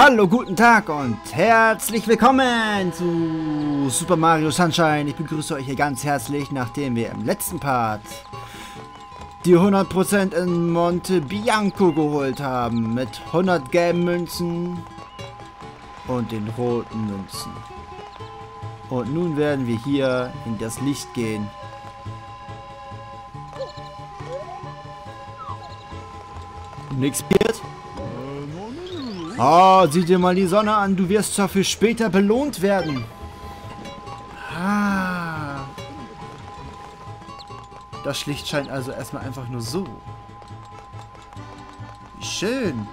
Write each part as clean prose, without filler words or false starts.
Hallo, guten Tag und herzlich willkommen zu Super Mario Sunshine. Ich begrüße euch hier ganz herzlich, nachdem wir im letzten Part die 100% in Monte Bianco geholt haben. Mit 100 gelben Münzen und den roten Münzen. Und nun werden wir hier in das Licht gehen. Nix passiert. Oh, sieh dir mal die Sonne an. Du wirst dafür später belohnt werden. Ah. Das Licht scheint also erstmal einfach nur so. Wie schön.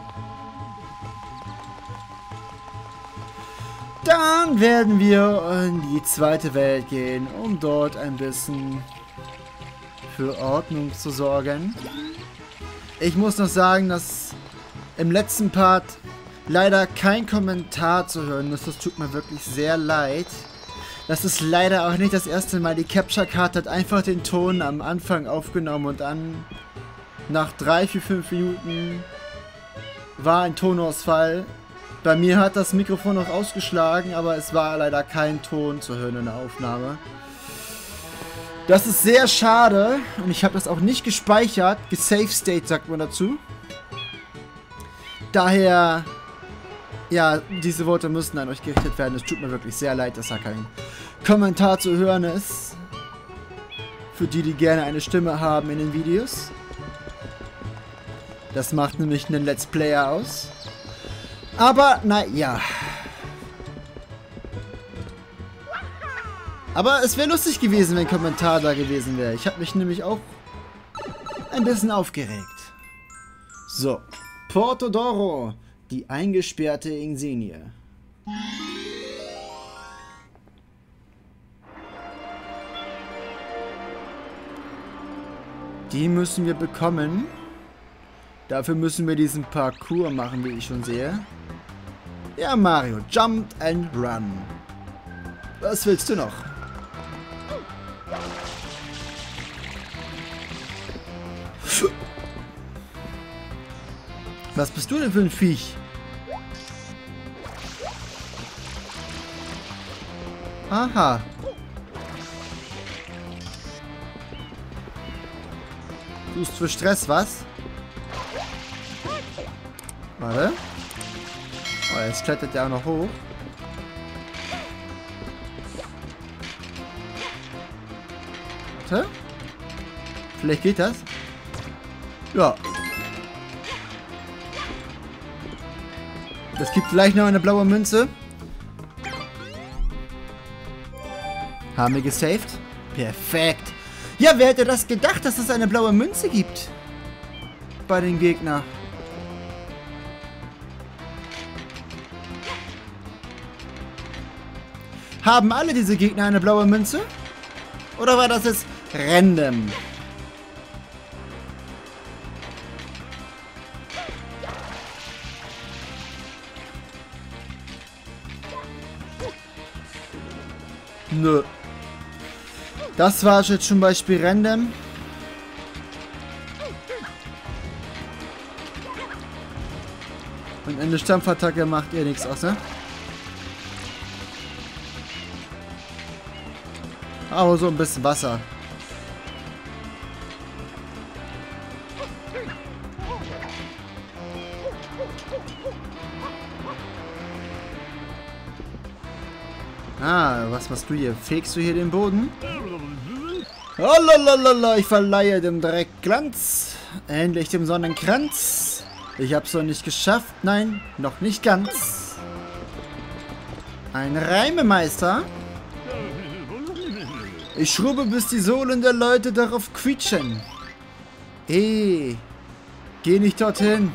Dann werden wir in die zweite Welt gehen, um dort ein bisschen für Ordnung zu sorgen. Ich muss noch sagen, dass im letzten Part leider kein Kommentar zu hören ist. Das tut mir wirklich sehr leid. Das ist leider auch nicht das erste Mal. Die Capture Card hat einfach den Ton am Anfang aufgenommen und dann nach 3, 4, 5 Minuten war ein Tonausfall. Bei mir hat das Mikrofon noch ausgeschlagen, aber es war leider kein Ton zu hören in der Aufnahme. Das ist sehr schade und ich habe das auch nicht gespeichert. Gesaved State sagt man dazu. Daher, ja, diese Worte müssen an euch gerichtet werden. Es tut mir wirklich sehr leid, dass da kein Kommentar zu hören ist. Für die, die gerne eine Stimme haben in den Videos. Das macht nämlich einen Let's Player aus. Aber, naja. Aber es wäre lustig gewesen, wenn ein Kommentar da gewesen wäre. Ich habe mich nämlich auch ein bisschen aufgeregt. So. Porto d'Oro, die eingesperrte Insignie. Die müssen wir bekommen. Dafür müssen wir diesen Parcours machen, wie ich schon sehe. Ja, Mario, jump and run. Was willst du noch? Was bist du denn für ein Viech? Aha. Tust für Stress, was? Warte. Oh, jetzt klettert der auch noch hoch. Warte. Vielleicht geht das. Ja. Das gibt vielleicht noch eine blaue Münze. Haben wir gesaved? Perfekt. Ja, wer hätte das gedacht, dass es eine blaue Münze gibt? Bei den Gegnern. Haben alle diese Gegner eine blaue Münze? Oder war das jetzt random? Nö. Das war jetzt zum Beispiel random. Und eine Stampfattacke macht ihr nichts aus, ne? Aber so ein bisschen Wasser. Ah, was machst du hier? Fegst du hier den Boden? Oh, lalalala, ich verleihe dem Dreck Glanz. Endlich dem Sonnenkranz. Ich hab's noch nicht geschafft. Nein, noch nicht ganz. Ein Reimemeister. Ich schrubbe, bis die Sohlen der Leute darauf quietschen. Geh nicht dorthin.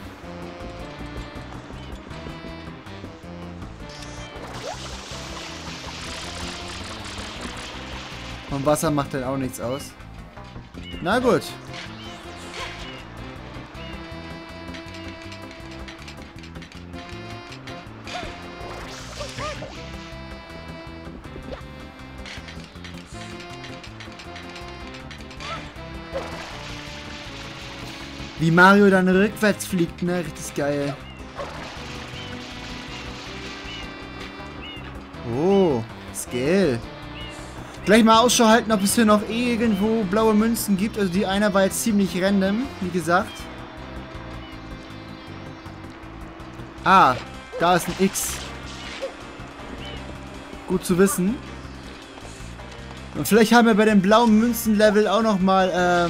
Und Wasser macht dann auch nichts aus. Na gut. Wie Mario dann rückwärts fliegt, ne? Richtig geil. Oh, Skill. Gleich mal Ausschau halten, ob es hier noch irgendwo blaue Münzen gibt. Also die einer war jetzt ziemlich random, wie gesagt. Ah, da ist ein X. Gut zu wissen. Und vielleicht haben wir bei dem blauen Münzen-Level auch noch mal,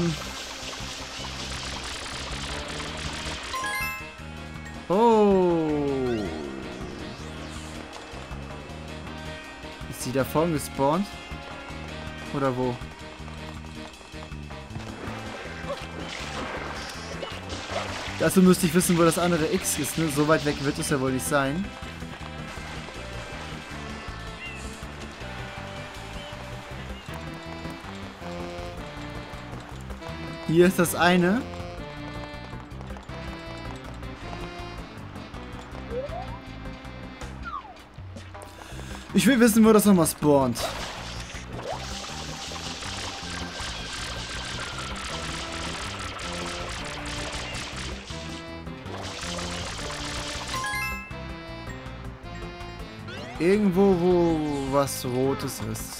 Oh. Ist sie da vorne gespawnt? Oder wo? Dazu müsste ich wissen, wo das andere X ist, ne? So weit weg wird es ja wohl nicht sein. Hier ist das eine. Ich will wissen, wo das nochmal spawnt. Irgendwo, wo was Rotes ist.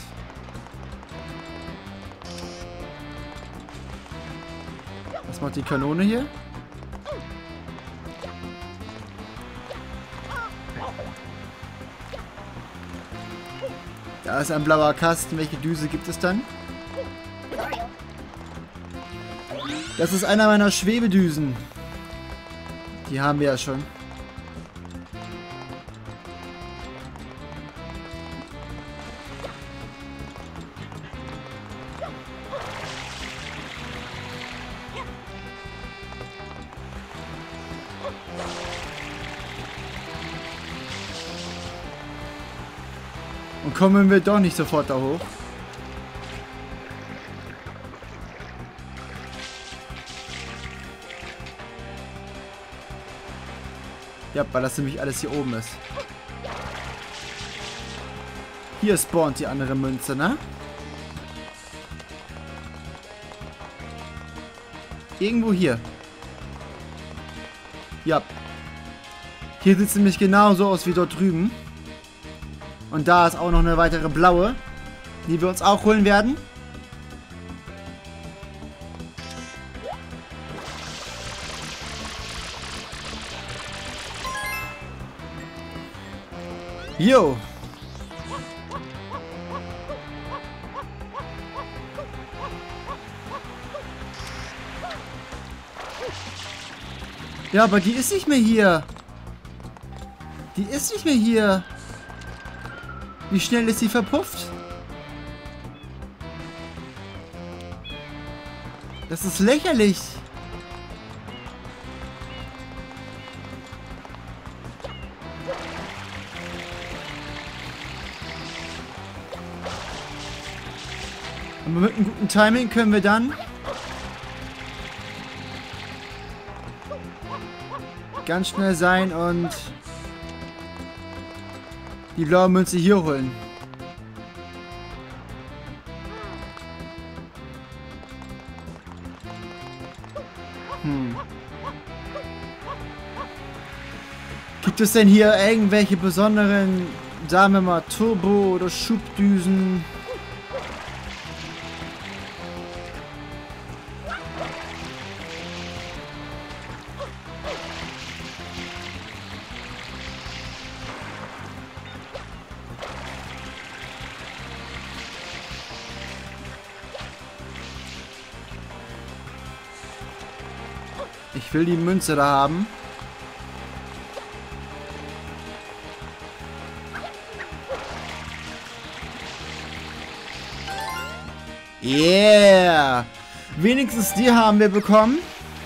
Was macht die Kanone hier? Da ist ein blauer Kasten. Welche Düse gibt es dann? Das ist einer meiner Schwebedüsen. Die haben wir ja schon. Und kommen wir doch nicht sofort da hoch. Ja, weil das nämlich alles hier oben ist. Hier spawnt die andere Münze, ne? Irgendwo hier. Ja. Hier sieht es nämlich genauso aus wie dort drüben. Und da ist auch noch eine weitere blaue, die wir uns auch holen werden. Jo. Ja, aber die ist nicht mehr hier. Die ist nicht mehr hier. Wie schnell ist sie verpufft? Das ist lächerlich. Aber mit einem guten Timing können wir dann ganz schnell sein und die blaue Münze hier holen. Gibt es denn hier irgendwelche besonderen, sagen wir mal, Turbo- oder Schubdüsen? Ich will die Münze da haben. Yeah! Wenigstens die haben wir bekommen.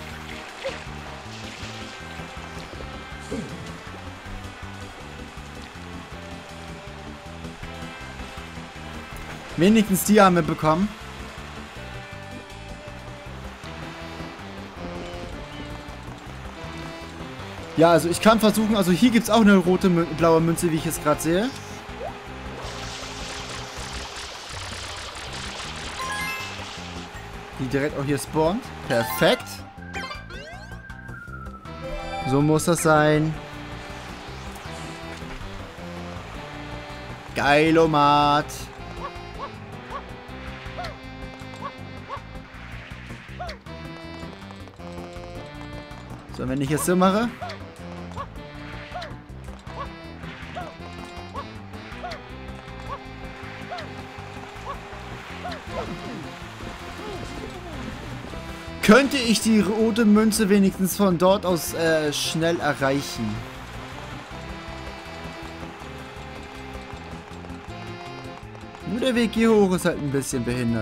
Wenigstens die haben wir bekommen. Ja, also ich kann versuchen, also hier gibt es auch eine rote, blaue Münze, wie ich es gerade sehe. Die direkt auch hier spawnt. Perfekt. So muss das sein. Geilomat. So, wenn ich es so mache. Könnte ich die rote Münze wenigstens von dort aus schnell erreichen? Nur der Weg hier hoch ist halt ein bisschen behindert.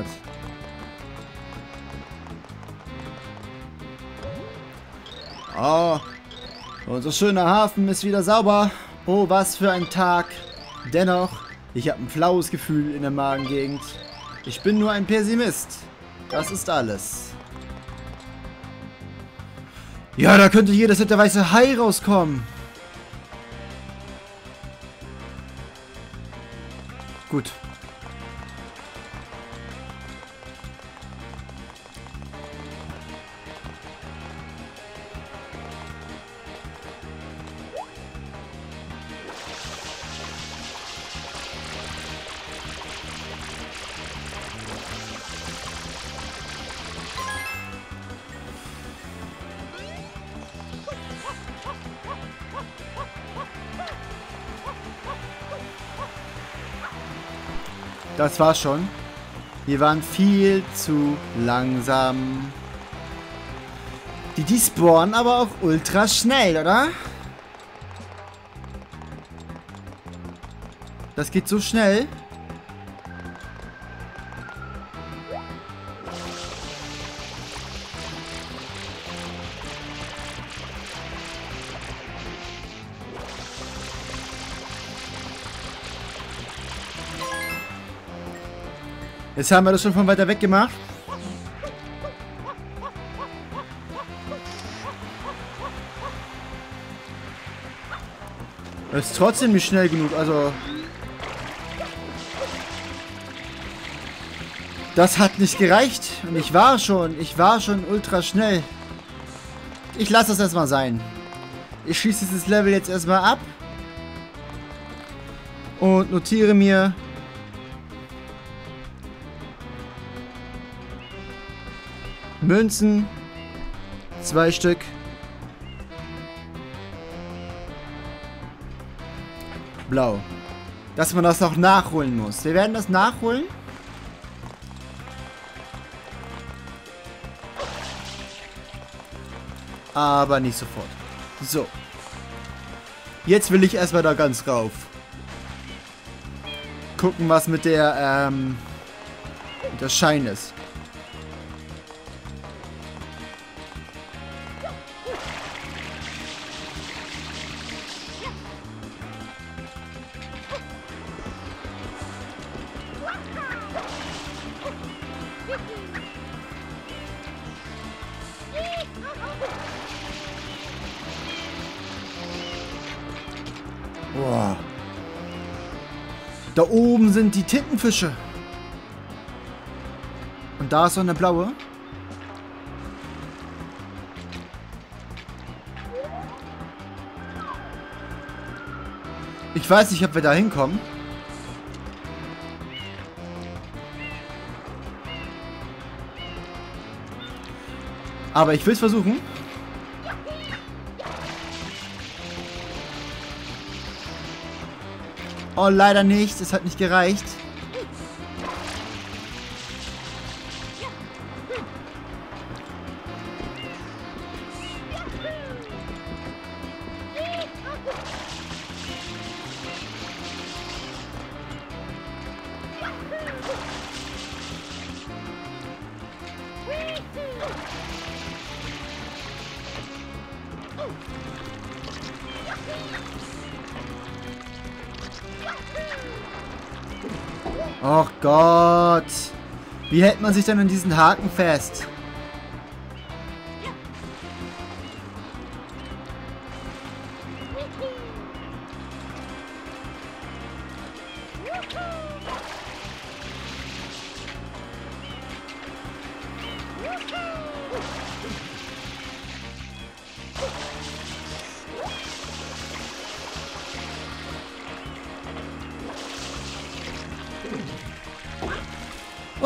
Oh, unser schöner Hafen ist wieder sauber. Oh, was für ein Tag. Dennoch, ich habe ein flaues Gefühl in der Magengegend. Ich bin nur ein Pessimist. Das ist alles. Ja, da könnte hier das der weiße Hai rauskommen. Gut. Das war's schon. Wir waren viel zu langsam. Die spawnen aber auch ultra schnell, oder? Das geht so schnell. Jetzt haben wir das schon von weiter weg gemacht. Das ist trotzdem nicht schnell genug, also... Das hat nicht gereicht. Und ich war schon ultra schnell. Ich lasse das erstmal sein. Ich schieße dieses Level jetzt erstmal ab. Und notiere mir... Münzen. 2 Stück. Blau. Dass man das noch nachholen muss. Wir werden das nachholen. Aber nicht sofort. So. Jetzt will ich erstmal da ganz rauf. Gucken, was mit der Schein ist. Boah. Da oben sind die Tintenfische. Und da ist so eine blaue. Ich weiß nicht, ob wir da hinkommen. Aber ich will es versuchen. Oh, leider nicht. Es hat nicht gereicht. Och Gott. Wie hält man sich denn an diesen Haken fest?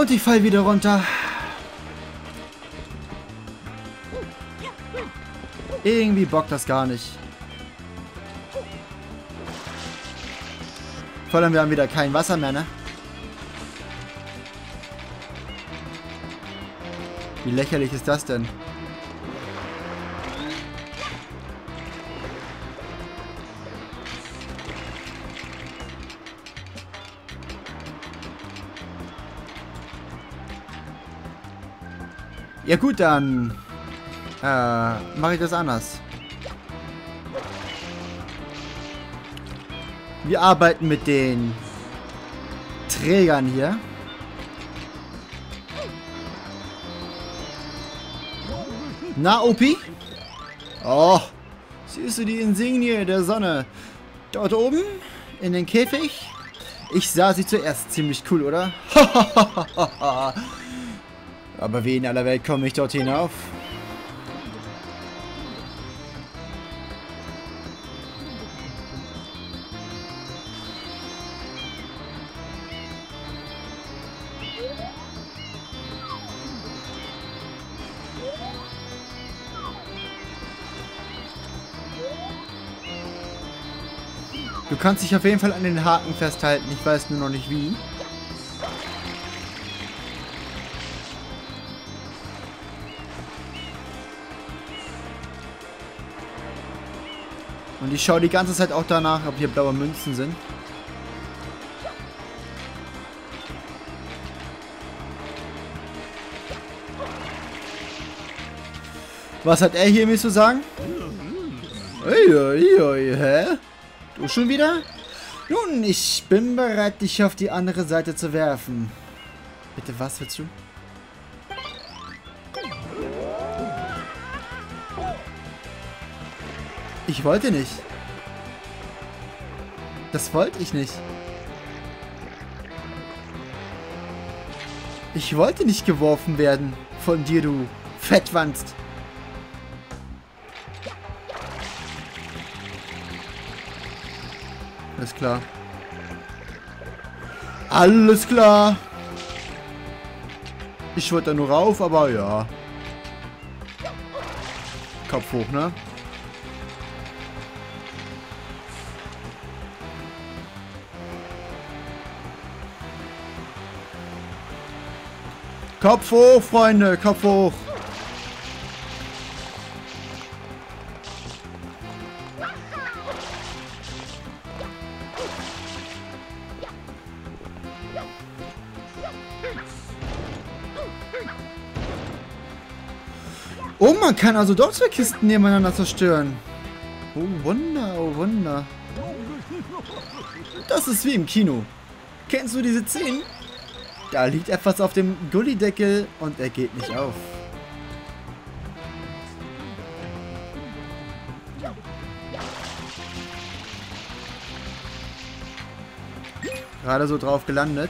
Und ich fall wieder runter. Irgendwie bockt das gar nicht. Vor allem, wir haben wieder kein Wasser mehr, ne? Wie lächerlich ist das denn? Ja gut, dann mache ich das anders. Wir arbeiten mit den Trägern hier. Na, Opi? Oh, siehst du die Insignie der Sonne? Dort oben? In den Käfig? Ich sah sie zuerst ziemlich cool, oder? Aber wie in aller Welt komme ich dort hinauf? Du kannst dich auf jeden Fall an den Haken festhalten. Ich weiß nur noch nicht wie. Und ich schaue die ganze Zeit auch danach, ob hier blaue Münzen sind. Was hat er hier mir zu sagen? Hä? Du schon wieder? Nun, ich bin bereit, dich auf die andere Seite zu werfen. Bitte, was willst du? Ich wollte nicht. Das wollte ich nicht. Ich wollte nicht geworfen werden von dir, du Fettwanst. Alles klar. Alles klar. Ich wollte da nur rauf, aber ja. Kopf hoch, ne? Kopf hoch, Freunde, Kopf hoch. Oh, man kann also doch zwei Kisten nebeneinander zerstören. Oh Wunder, oh Wunder. Das ist wie im Kino. Kennst du diese Szenen? Da liegt etwas auf dem Gullideckel und er geht nicht auf. Gerade so drauf gelandet.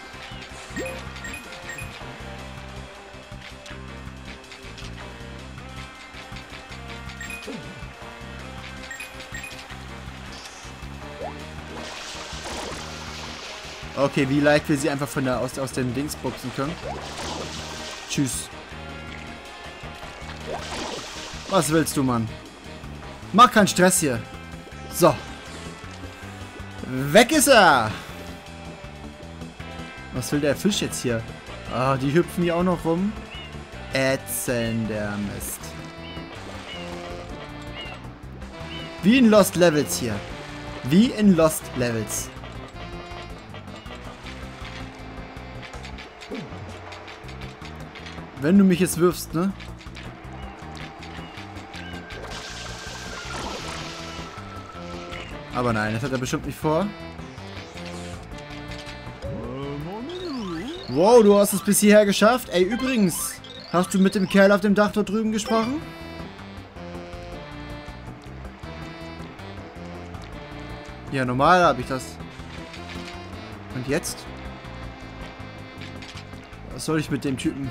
Okay, wie leicht wir sie einfach von der aus dem Dings boxen können. Tschüss. Was willst du, Mann? Mach keinen Stress hier. So. Weg ist er! Was will der Fisch jetzt hier? Ah, die hüpfen hier auch noch rum. Ätzender Mist. Wie in Lost Levels hier. Wie in Lost Levels. Wenn du mich jetzt wirfst, ne? Aber nein, das hat er bestimmt nicht vor. Wow, du hast es bis hierher geschafft. Ey, übrigens, hast du mit dem Kerl auf dem Dach dort drüben gesprochen? Ja, normal habe ich das. Und jetzt? Was soll ich mit dem Typen?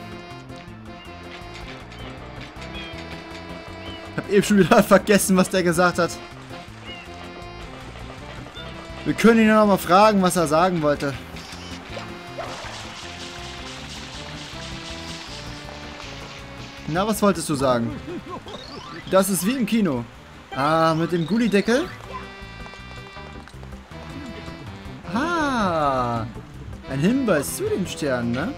Ich hab eben schon wieder vergessen, was der gesagt hat. Wir können ihn ja noch mal fragen, was er sagen wollte. Na, was wolltest du sagen? Das ist wie im Kino. Ah, mit dem Gullideckel? Ah, ein Hinweis zu den Sternen, ne?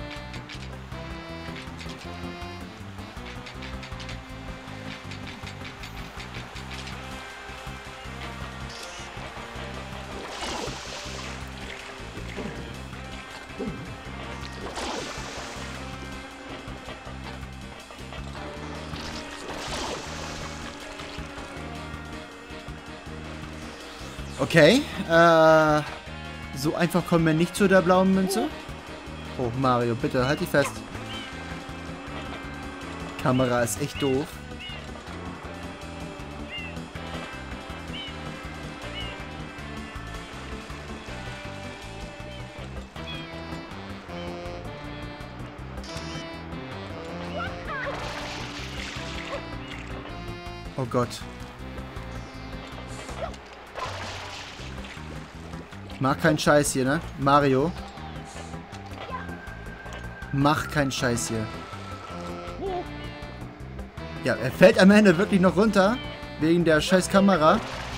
Okay, so einfach kommen wir nicht zu der blauen Münze. Oh, Mario, bitte, halt dich fest. Kamera ist echt doof. Oh Gott. Mach keinen Scheiß hier, ne? Mario. Mach keinen Scheiß hier. Ja, er fällt am Ende wirklich noch runter. Wegen der scheiß Kamera.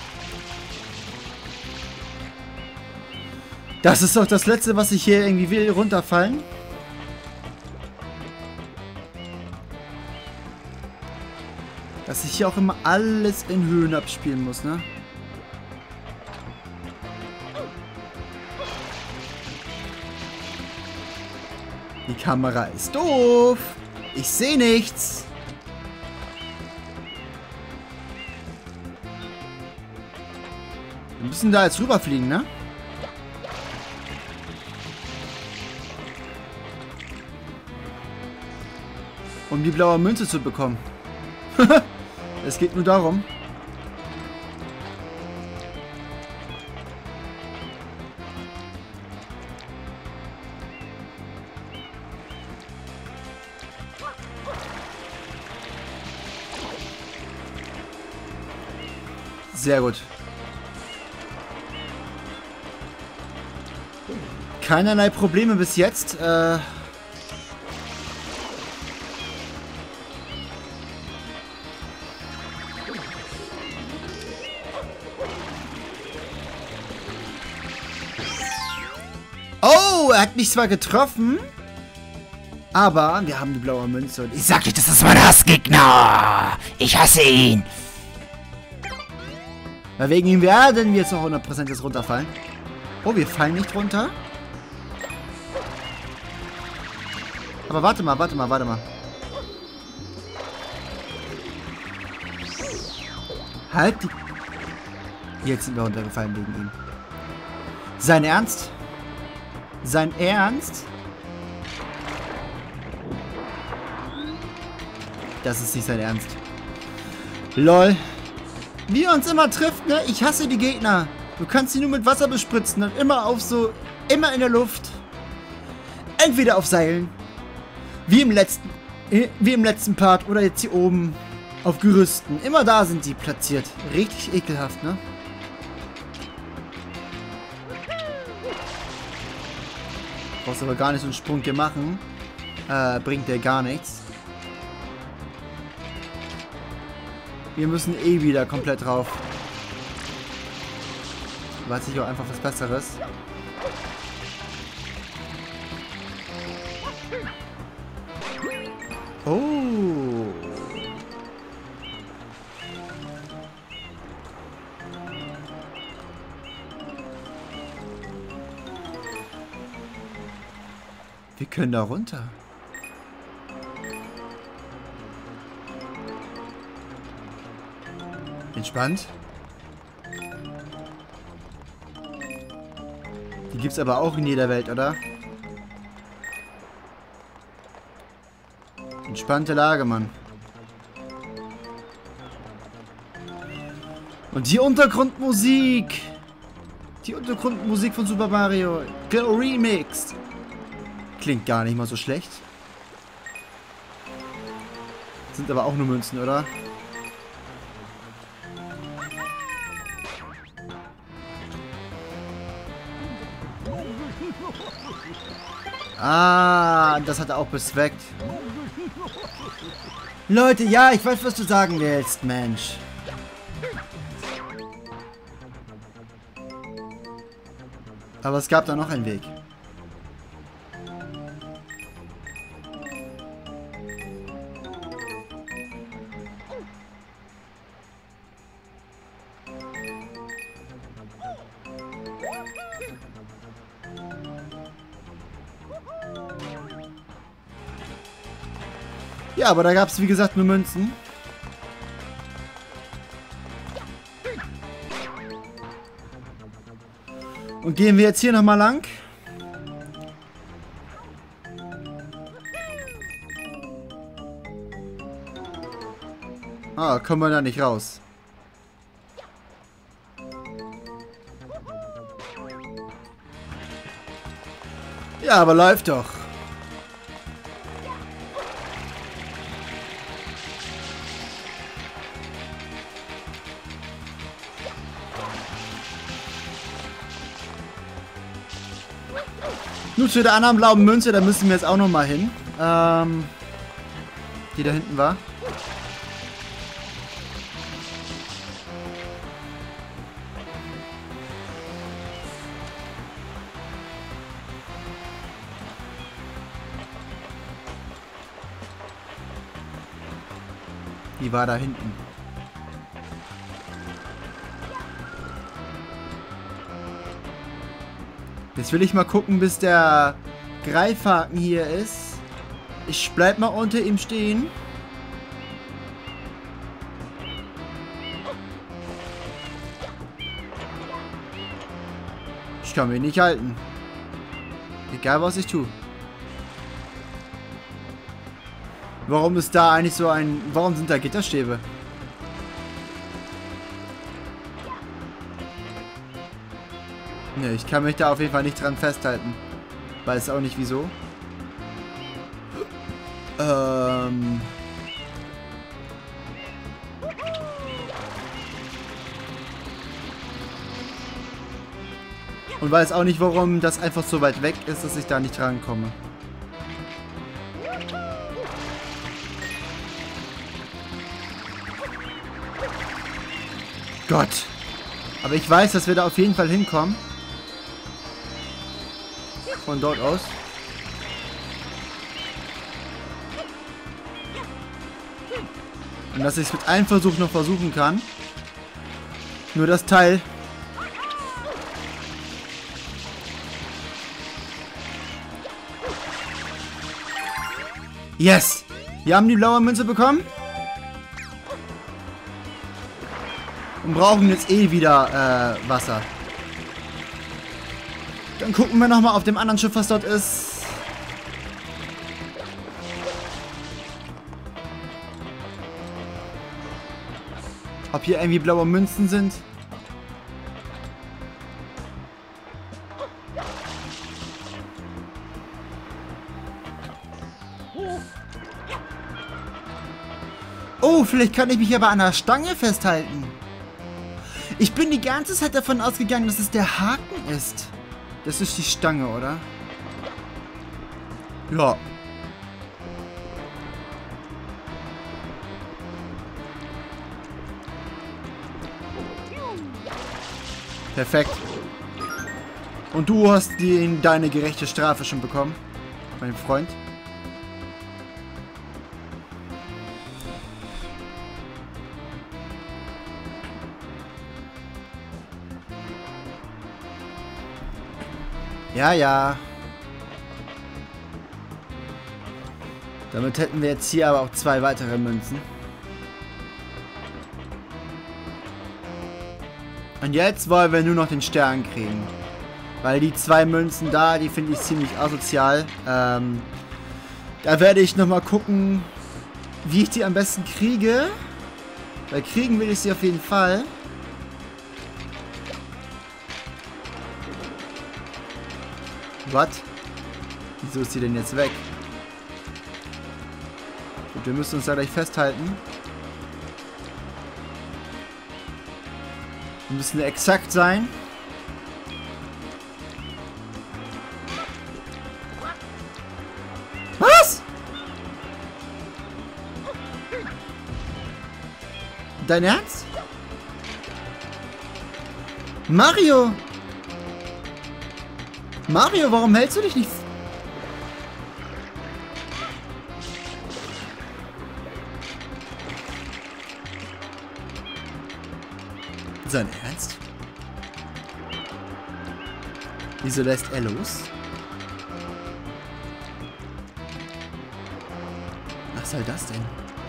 Das ist doch das Letzte, was ich hier irgendwie will, runterfallen. Dass ich hier auch immer alles in Höhen abspielen muss, ne? Die Kamera ist doof. Ich sehe nichts. Wir müssen da jetzt rüberfliegen, ne? Um die blaue Münze zu bekommen. Es geht nur darum. Sehr gut. Keinerlei Probleme bis jetzt. Oh, er hat mich zwar getroffen, aber wir haben die blaue Münze. Und ich sag dir, das ist mein Hassgegner. Ich hasse ihn. Weil wegen ihm werden wir jetzt noch 100% jetzt runterfallen. Oh, wir fallen nicht runter. Aber warte mal, warte mal, warte mal. Halt die... Jetzt sind wir runtergefallen wegen ihm. Sein Ernst? Sein Ernst? Das ist nicht sein Ernst. LOL. Wie er uns immer trifft, ne? Ich hasse die Gegner. Du kannst sie nur mit Wasser bespritzen und immer auf so... Immer in der Luft. Entweder auf Seilen. Wie im letzten Part. Oder jetzt hier oben. Auf Gerüsten. Immer da sind die platziert. Richtig ekelhaft, ne? Brauchst aber gar nicht so einen Sprung hier machen. Bringt dir gar nichts. Wir müssen eh wieder komplett drauf. Weiß ich auch einfach was Besseres. Oh. Wir können da runter. Entspannt. Die gibt's aber auch in jeder Welt, oder? Entspannte Lage, Mann. Und die Untergrundmusik. Die Untergrundmusik von Super Mario. Remixed. Klingt gar nicht mal so schlecht. Sind aber auch nur Münzen, oder? Ah, das hat er auch bezweckt. Leute, ja, ich weiß, was du sagen willst, Mensch. Aber es gab da noch einen Weg. Ja, aber da gab es, wie gesagt, nur Münzen. Und gehen wir jetzt hier nochmal lang. Ah, kommen wir da nicht raus. Ja, aber läuft doch. Nur zu der anderen blauen Münze, da müssen wir jetzt auch nochmal hin. Die da hinten war. Die war da hinten. Jetzt will ich mal gucken, bis der Greifhaken hier ist. Ich bleib mal unter ihm stehen. Ich kann mich nicht halten. Egal, was ich tue. Warum ist da eigentlich so ein... Warum sind da Gitterstäbe? Ne, ich kann mich da auf jeden Fall nicht dran festhalten. Weiß auch nicht wieso. Und weiß auch nicht, warum das einfach so weit weg ist, dass ich da nicht rankomme. Gott. Aber ich weiß, dass wir da auf jeden Fall hinkommen. Von dort aus. Und dass ich es mit einem Versuch noch versuchen kann. Nur das Teil. Yes! Wir haben die blaue Münze bekommen. Und brauchen jetzt eh wieder Wasser. Dann gucken wir nochmal auf dem anderen Schiff, was dort ist. Ob hier irgendwie blaue Münzen sind. Oh, vielleicht kann ich mich aber an der Stange festhalten. Ich bin die ganze Zeit davon ausgegangen, dass es der Haken ist. Das ist die Stange, oder? Ja. Perfekt. Und du hast deine gerechte Strafe schon bekommen, mein Freund. Ja, ja. Damit hätten wir jetzt hier aber auch 2 weitere Münzen. Und jetzt wollen wir nur noch den Stern kriegen. Weil die 2 Münzen da, die finde ich ziemlich asozial. Da werde ich nochmal gucken, wie ich die am besten kriege. Weil kriegen will ich sie auf jeden Fall. Was? Wieso ist sie denn jetzt weg? Gut, wir müssen uns da gleich festhalten. Wir müssen exakt sein. Dein Ernst? Mario! Mario, warum hältst du dich nicht... Sein Ernst? Wieso lässt er los? Was soll das denn?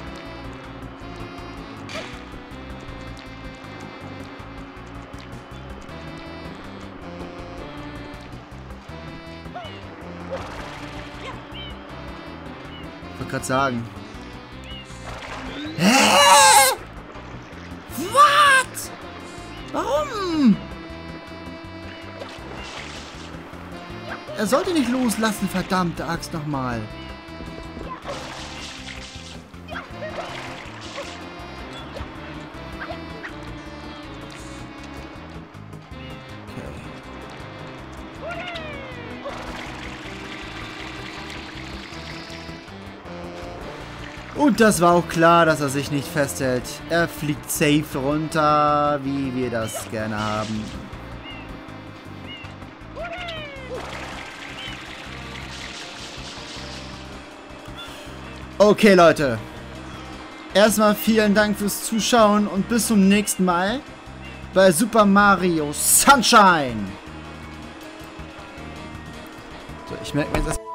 Ich wollte gerade sagen. Hä? What? Warum? Er sollte nicht loslassen, verdammte Axt nochmal. Und das war auch klar, dass er sich nicht festhält. Er fliegt safe runter, wie wir das gerne haben. Okay, Leute. Erstmal vielen Dank fürs Zuschauen und bis zum nächsten Mal bei Super Mario Sunshine. So, ich merke mir jetzt